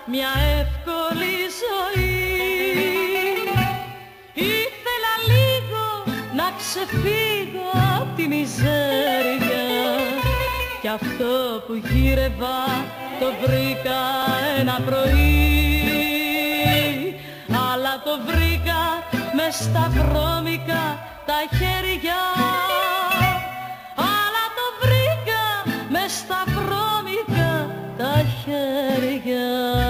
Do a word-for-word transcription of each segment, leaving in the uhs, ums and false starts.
μια εύκολη ζωή. Ήθελα λίγο να ξεφύγω απ' τη μιζέρια κι αυτό που γύρευα το βρήκα ένα πρωί. Αλλά το βρήκα μες στα βρώμικα τα χέρια. Αλλά το βρήκα μες στα βρώμικα τα χέρια.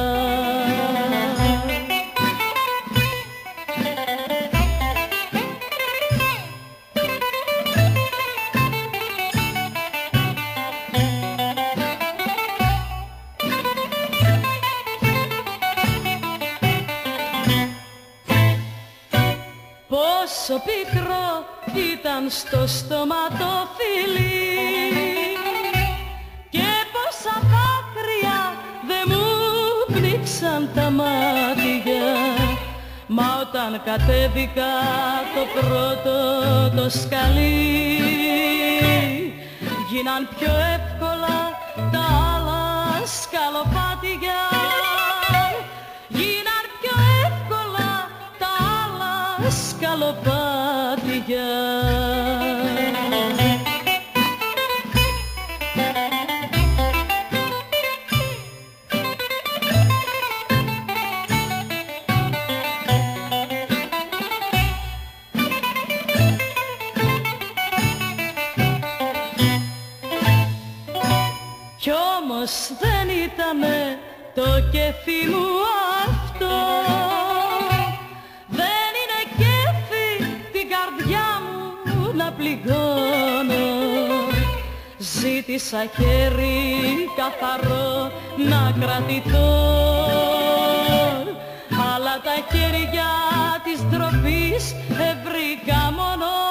Πόσο πικρό ήταν στο στόμα το φιλί και πόσα δάκρυα δε μου πνίξαν τα μάτια. Μα όταν κατέβηκα το πρώτο το σκαλί γίναν πιο εύκολα τα άλλα σκαλοπάτια. Γίναν πιο εύκολα τα άλλα σκαλοπάτια. Κι όμως δεν ήτανε το κέφι μου αυτό. Δεν είναι κέφι την καρδιά μου να πληγώνω. Ζήτησα χέρι καθαρό να κρατηθώ, αλλά τα χέρια της ντροπής βρήκα μόνο.